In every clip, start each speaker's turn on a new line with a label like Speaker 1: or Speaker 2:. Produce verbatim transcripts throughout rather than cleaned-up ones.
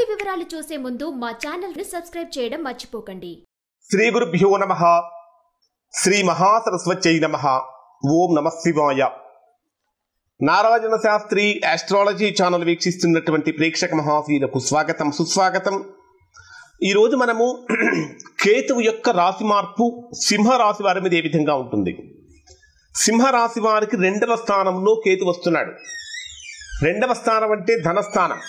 Speaker 1: పూర్తి వివరాలు చూసే ముందు మా ఛానల్ ని సబ్స్క్రైబ్ చేయడం మర్చిపోకండి.
Speaker 2: శ్రీ గురుభ్యో నమః. శ్రీ మహాసరస్వత్యై నమః. ఓం నమః శివాయ. నారాయణ శాస్త్రి ఆస్ట్రాలజీ ఛానల్ వీక్షిస్తున్నటువంటి ప్రేక్షక మహాశీలకు స్వాగతం, సుస్వాగతం. ఈరోజు మనము కేతువు యొక్క రాశి మార్పు సింహరాశి వారి మీద ఏ విధంగా ఉంటుంది. సింహరాశి వారికి రెండవ స్థానంలో కేతు వస్తున్నాడు. రెండవ స్థానం అంటే ధనస్థానం.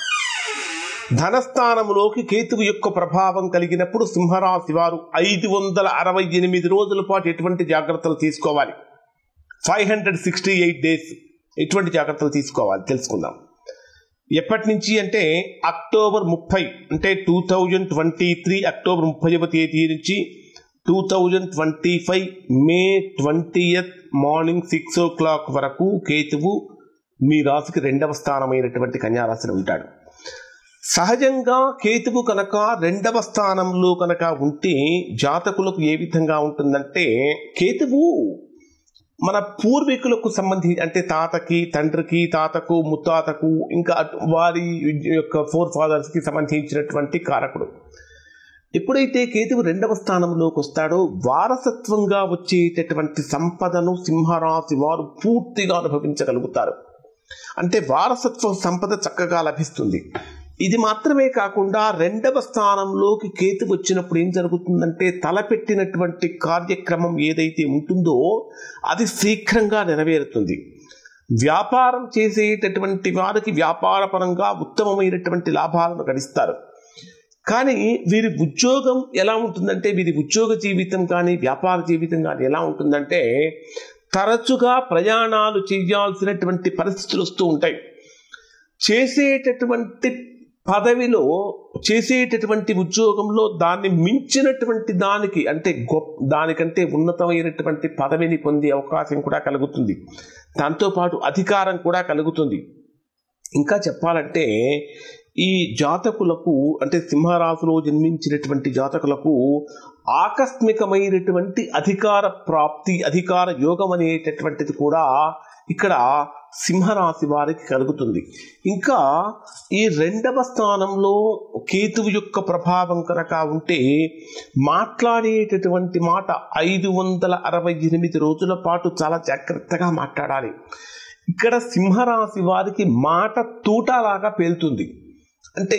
Speaker 2: ధనస్థానంలోకి కేతువు యొక్క ప్రభావం కలిగినప్పుడు సింహరాశి వారు ఐదు వందల అరవై ఎనిమిది రోజుల పాటు ఎటువంటి జాగ్రత్తలు తీసుకోవాలి, five hundred sixty eight days ఎటువంటి జాగ్రత్తలు తీసుకోవాలి తెలుసుకుందాం. ఎప్పటి నుంచి అంటే అక్టోబర్ ముప్పై అంటే two thousand twenty three October ముప్పైవ తేదీ నుంచి two thousand twenty five May twentieth morning six o'clock వరకు కేతువు మీ రాశికి రెండవ స్థానమైనటువంటి కన్యారాశిలో ఉంటాడు. సహజంగా కేతువు కనుక రెండవ స్థానంలో కనుక ఉంటే జాతకులకు ఏ విధంగా ఉంటుందంటే, కేతువు మన పూర్వీకులకు సంబంధించి అంటే తాతకి, తండ్రికి, తాతకు, ముత్తాతకు, ఇంకా వారి యొక్క ఫోర్ ఫాదర్స్కి సంబంధించినటువంటి కారకుడు. ఎప్పుడైతే కేతువు రెండవ స్థానంలోకి వస్తాడో వారసత్వంగా వచ్చేటటువంటి సంపదను సింహరాశి వారు పూర్తిగా అనుభవించగలుగుతారు. అంటే వారసత్వ సంపద చక్కగా లభిస్తుంది. ఇది మాత్రమే కాకుండా రెండవ స్థానంలోకి కేతు వచ్చినప్పుడు ఏం జరుగుతుందంటే, తలపెట్టినటువంటి కార్యక్రమం ఏదైతే ఉంటుందో అది శీఘ్రంగా నెరవేరుతుంది. వ్యాపారం చేసేటటువంటి వారికి వ్యాపారపరంగా ఉత్తమమైనటువంటి లాభాలను గడిస్తారు. కానీ వీరి ఉద్యోగం ఎలా ఉంటుందంటే, వీరి ఉద్యోగ జీవితం కానీ వ్యాపార జీవితం కానీ ఎలా ఉంటుందంటే, తరచుగా ప్రయాణాలు చేయాల్సినటువంటి పరిస్థితులు వస్తూ ఉంటాయి. చేసేటటువంటి పదవిలో, చేసేటటువంటి ఉద్యోగంలో దాన్ని మించినటువంటి దానికి అంటే గొప్ప దానికంటే ఉన్నతమైనటువంటి పదవిని పొందే అవకాశం కూడా కలుగుతుంది. దాంతోపాటు అధికారం కూడా కలుగుతుంది. ఇంకా చెప్పాలంటే ఈ జాతకులకు అంటే సింహరాశిలో జన్మించినటువంటి జాతకులకు ఆకస్మికమైనటువంటి అధికార ప్రాప్తి, అధికార యోగం అనేటటువంటిది కూడా ఇక్కడ సింహరాశి వారికి కలుగుతుంది. ఇంకా ఈ రెండవ స్థానంలో కేతువు యొక్క ప్రభావం కనుక ఉంటే మాట్లాడేటటువంటి మాట ఐదు వందల అరవై ఎనిమిది రోజుల పాటు చాలా జాగ్రత్తగా మాట్లాడాలి. ఇక్కడ సింహరాశి వారికి మాట తూటాలాగా పేలుతుంది. అంటే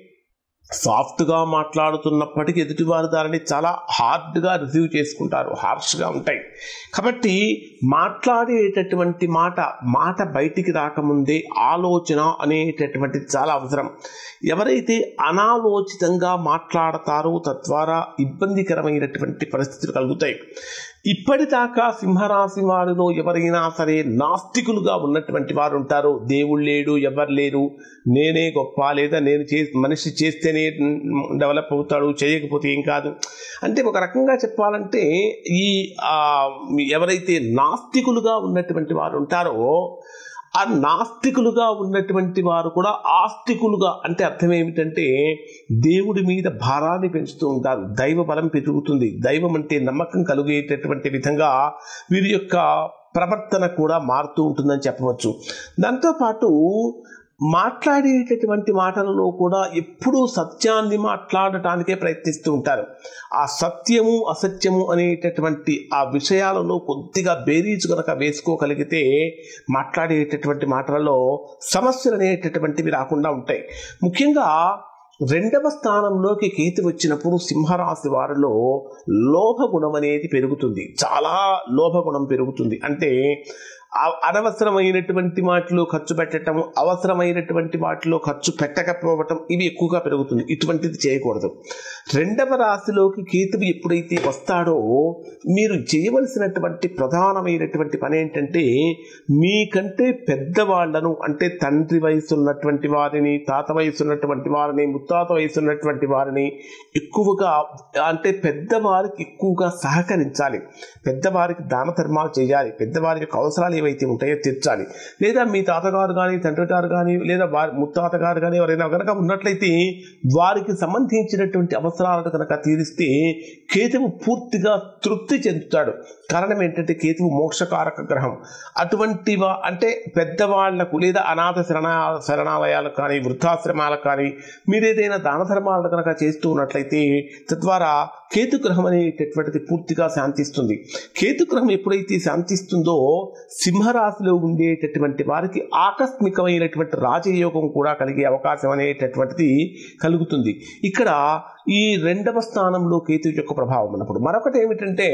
Speaker 2: సాఫ్ట్గా మాట్లాడుతున్నప్పటికీ ఎదుటివారు దానిని చాలా హార్డ్గా రిసీవ్ చేసుకుంటారు, హార్ష్గా ఉంటాయి. కాబట్టి మాట్లాడేటటువంటి మాట మాట బయటికి రాకముందే ఆలోచన అనేటటువంటిది చాలా అవసరం. ఎవరైతే అనాలోచితంగా మాట్లాడతారో తద్వారా ఇబ్బందికరమైనటువంటి పరిస్థితులు కలుగుతాయి. ఇప్పటిదాకా సింహరాశి వారిలో ఎవరైనా సరే నాస్తికులుగా ఉన్నటువంటి వారు ఉంటారో, దేవుడు లేడు, ఎవరు లేరు, నేనే గొప్ప, లేదా నేను చే మనిషి చేస్తేనే డెవలప్ అవుతాడు, చేయకపోతే ఏం కాదు అంటే, ఒక రకంగా చెప్పాలంటే ఈ ఎవరైతే నాస్తికులుగా ఉన్నటువంటి వారు ఉంటారో ఆ నాస్తికులుగా ఉన్నటువంటి వారు కూడా ఆస్తికులుగా అంటే అర్థం ఏమిటంటే దేవుడి మీద భారాన్ని పెంచుతూ ఉంటారు. దైవ బలం పెరుగుతుంది. దైవం అంటే నమ్మకం కలిగేటటువంటి విధంగా వీరి యొక్క ప్రవర్తన కూడా మారుతూ ఉంటుందని చెప్పవచ్చు. దాంతోపాటు మాట్లాడేటటువంటి మాటలలో కూడా ఎప్పుడూ సత్యాన్ని మాట్లాడటానికే ప్రయత్నిస్తూ ఉంటారు. ఆ సత్యము అసత్యము అనేటటువంటి ఆ విషయాలలో కొద్దిగా బేరీజు కనుక వేసుకోగలిగితే మాట్లాడేటటువంటి మాటలలో సమస్యలు అనేటటువంటివి రాకుండా ఉంటాయి. ముఖ్యంగా రెండవ స్థానంలోకి కేతు వచ్చినప్పుడు సింహరాశి వారిలో లోభగుణం అనేది పెరుగుతుంది. చాలా లోభగుణం పెరుగుతుంది. అంటే అనవసరమైనటువంటి వాటిలో ఖర్చు పెట్టడం, అవసరమైనటువంటి వాటిలో ఖర్చు పెట్టకపోవటం ఇవి ఎక్కువగా పెరుగుతుంది. ఇటువంటిది చేయకూడదు. రెండవ రాశిలోకి కేతువు ఎప్పుడైతే వస్తాడో మీరు చేయవలసినటువంటి ప్రధానమైనటువంటి పని ఏంటంటే, మీకంటే పెద్దవాళ్లను అంటే తండ్రి వయసు ఉన్నటువంటి వారిని, తాత వయసు ఉన్నటువంటి వారిని, ముత్తాత వయసు ఉన్నటువంటి వారిని ఎక్కువగా అంటే పెద్దవారికి ఎక్కువగా సహకరించాలి. పెద్దవారికి దాన ధర్మాలు చేయాలి. పెద్దవారి యొక్క అవసరాలు ఏవైతే ఉంటాయో తీర్చాలి. లేదా మీ తాతగారు కానీ తండ్రి గారు కానీ లేదా వారి ముత్తాత గారు కానీ ఎవరైనా కనుక ఉన్నట్లయితే వారికి సంబంధించినటువంటి అవసరాలను కనుక తీరిస్తే కేతువు పూర్తిగా తృప్తి చెందుతాడు. కారణం ఏంటంటే కేతువు మోక్షకారక గ్రహం. అటువంటి అంటే పెద్దవాళ్లకు లేదా అనాథ శరణా శరణాలయాలకు కానీ వృద్ధాశ్రమాలకు కానీ మీరు ఏదైనా దాన ధర్మాలను కనుక చేస్తూ ఉన్నట్లయితే తద్వారా కేతుగ్రహం అనేటటువంటిది పూర్తిగా శాంతిస్తుంది. కేతుగ్రహం ఎప్పుడైతే శాంతిస్తుందో సింహరాశిలో ఉండేటటువంటి వారికి ఆకస్మికమైనటువంటి రాజయోగం కూడా కలిగే అవకాశం అనేటటువంటిది కలుగుతుంది. ఇక్కడ ఈ రెండవ స్థానంలో కేతు యొక్క ప్రభావం ఉన్నప్పుడు మరొకటి ఏమిటంటే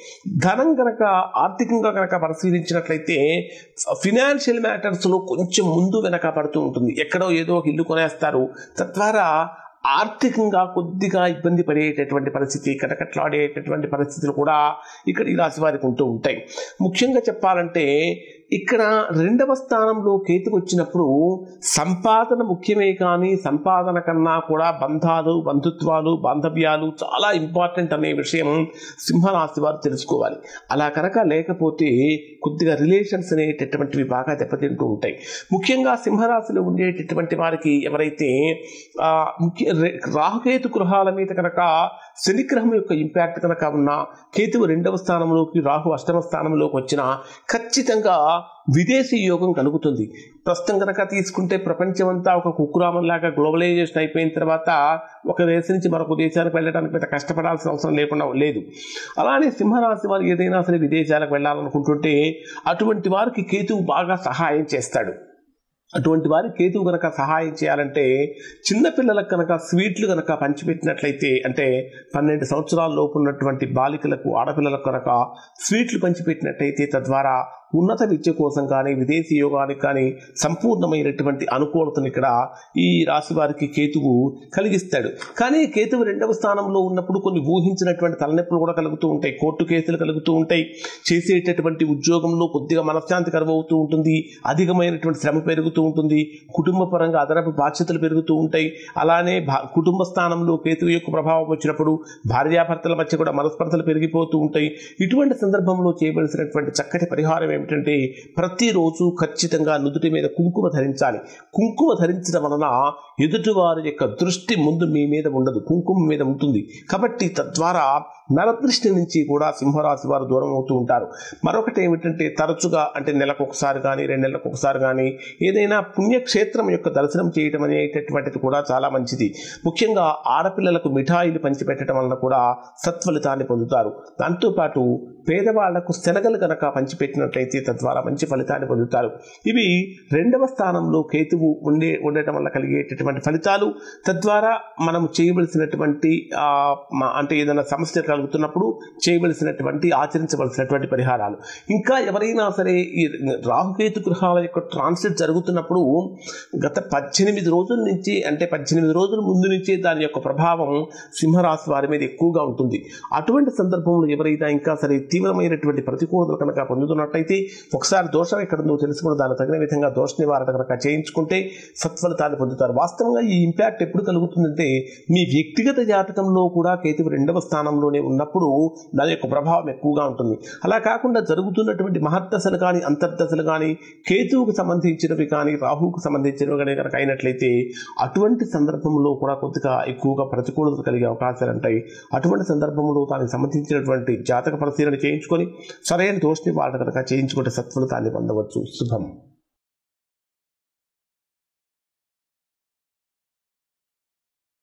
Speaker 2: ధనం కనుక ఆర్థికంగా కనుక పరిశీలించినట్లయితే ఫినాన్షియల్ మ్యాటర్స్లో కొంచెం ముందు వెనక పడుతూ ఉంటుంది. ఎక్కడో ఏదో ఒక ఇల్లు కొనేస్తారు, తద్వారా ఆర్థికంగా కొద్దిగా ఇబ్బంది పడేటటువంటి పరిస్థితి, కటకట్లాడేటటువంటి పరిస్థితులు కూడా ఇక్కడ ఈ రాశి వారికి ఉంటూ ఉంటాయి. ముఖ్యంగా చెప్పాలంటే ఇక్కడ రెండవ స్థానంలో కేతు వచ్చినప్పుడు సంపాదన ముఖ్యమే, కానీ సంపాదన కన్నా కూడా బంధాలు, బంధుత్వాలు, బాంధవ్యాలు చాలా ఇంపార్టెంట్ అనే విషయం సింహరాశి వారు తెలుసుకోవాలి. అలా కనుక లేకపోతే కొద్దిగా రిలేషన్స్ అనేటటువంటివి బాగా దెబ్బతింటూ ఉంటాయి. ముఖ్యంగా సింహరాశిలో ఉండేటటువంటి వారికి ఎవరైతే ముఖ్య రాహుకేతు గృహాల మీద కనుక శనిగ్రహం యొక్క ఇంపాక్ట్ కనుక ఉన్న కేతువు రెండవ స్థానంలోకి రాహు అష్టమ స్థానంలోకి వచ్చిన ఖచ్చితంగా విదేశీ యోగం కలుగుతుంది. ప్రస్తుతం కనుక తీసుకుంటే ప్రపంచమంతా ఒక కుక్కురామంలాగా గ్లోబలైజేషన్ అయిపోయిన తర్వాత ఒక దేశం నుంచి మరొక దేశానికి వెళ్ళడానికి పెద్ద కష్టపడాల్సిన అవసరం లేకుండా లేదు. అలానే సింహరాశి వారు ఏదైనా సరే విదేశాలకు వెళ్ళాలనుకుంటుంటే అటువంటి వారికి కేతువు బాగా సహాయం చేస్తాడు. అటువంటి వారి కేతువు కనుక సహాయం చేయాలంటే చిన్నపిల్లలకు కనుక స్వీట్లు కనుక పంచిపెట్టినట్లయితే, అంటే పన్నెండు సంవత్సరాల లోపు ఉన్నటువంటి బాలికలకు ఆడపిల్లలకు కనుక స్వీట్లు పంచిపెట్టినట్లయితే తద్వారా ఉన్నత విద్య కోసం కానీ విదేశీ యోగానికి కానీ సంపూర్ణమైనటువంటి అనుకూలతను ఇక్కడ ఈ రాశి వారికి కేతువు కలిగిస్తాడు. కానీ కేతువు రెండవ స్థానంలో ఉన్నప్పుడు కొన్ని ఊహించినటువంటి తలనొప్పులు కూడా కలుగుతూ ఉంటాయి, కోర్టు కేసులు కలుగుతూ ఉంటాయి, చేసేటటువంటి ఉద్యోగంలో కొద్దిగా మనశ్శాంతి కరువవుతూ ఉంటుంది, అధికమైనటువంటి శ్రమ పెరుగుతూ ఉంటుంది, కుటుంబ పరంగా అదనపు బాధ్యతలు పెరుగుతూ ఉంటాయి. అలానే కుటుంబ స్థానంలో కేతువు యొక్క ప్రభావం వచ్చినప్పుడు భార్యాభర్తల మధ్య కూడా మనస్పర్ధలు పెరిగిపోతూ ఉంటాయి. ఇటువంటి సందర్భంలో చేయవలసినటువంటి చక్కటి పరిహారం ఏమిటంటే ప్రతిరోజు ఖచ్చితంగా నుదుటి మీద కుంకుమ ధరించాలి. కుంకుమ ధరించడం వలన ఎదుటివారి యొక్క దృష్టి ముందు మీ మీద ఉండదు, కుంకుమ మీద ఉంటుంది. కాబట్టి తద్వారా నరదృష్టి నుంచి కూడా సింహరాశి వారు దూరం అవుతూ ఉంటారు. మరొకటి ఏమిటంటే తరచుగా అంటే నెలకు ఒకసారి కానీ రెండు నెలలకు ఒకసారి కానీ ఏదైనా పుణ్యక్షేత్రం యొక్క దర్శనం చేయటం అనేటటువంటిది కూడా చాలా మంచిది. ముఖ్యంగా ఆడపిల్లలకు మిఠాయిలు పంచిపెట్టడం వలన కూడా సత్ఫలితాన్ని పొందుతారు. దాంతోపాటు పేదవాళ్లకు శనగలు కనుక పంచిపెట్టినట్లయితే తద్వారా మంచి ఫలితాన్ని పొందుతారు. ఇవి రెండవ స్థానంలో కేతువు ఉండే ఉండటం వల్ల కలిగేటటువంటి ఫలితాలు. తద్వారా మనం చేయవలసినటువంటి అంటే ఏదైనా సమస్య కలుగుతున్నప్పుడు చేయవలసినటువంటి ఆచరించవలసినటువంటి పరిహారాలు. ఇంకా ఎవరైనా సరే ఈ రాహుకేతు గృహాల యొక్క ట్రాన్సిట్ జరుగుతున్నప్పుడు గత పద్దెనిమిది రోజుల నుంచి అంటే పద్దెనిమిది రోజుల ముందు నుంచే దాని యొక్క ప్రభావం సింహరాశి వారి మీద ఎక్కువగా ఉంటుంది. అటువంటి సందర్భంలో ఎవరైనా ఇంకా సరే తీవ్రమైనటువంటి ప్రతికూలతలు కనుక పొందుతున్నట్లయితే ఒకసారి దోషం ఎక్కడుందో తెలుసుకుని దాని తగిన విధంగా దోష నివారణ కనుక చేయించుకుంటే సత్ఫలితాన్ని పొందుతారు. వాస్తవంగా ఈ ఇంపాక్ట్ ఎప్పుడు కలుగుతుందంటే మీ వ్యక్తిగత జాతకంలో కూడా కేతువు రెండవ స్థానంలోనే ఉన్నప్పుడు దాని యొక్క ప్రభావం ఎక్కువగా ఉంటుంది. అలా కాకుండా జరుగుతున్నటువంటి మహర్దశలు కానీ అంతర్దశలు కానీ కేతువుకు సంబంధించినవి కానీ రాహువుకు సంబంధించినవి కానీ కనుక అయినట్లయితే అటువంటి సందర్భంలో కూడా కొద్దిగా ఎక్కువగా ప్రతికూలత కలిగే అవకాశాలు ఉంటాయి. అటువంటి సందర్భంలో దానికి సంబంధించినటువంటి జాతక పరిశీలన చేయించుకొని సరైన దోష నివారణ కనుక చేయించుకుంటే సత్ఫలితాన్ని పొందవచ్చు. శుభం.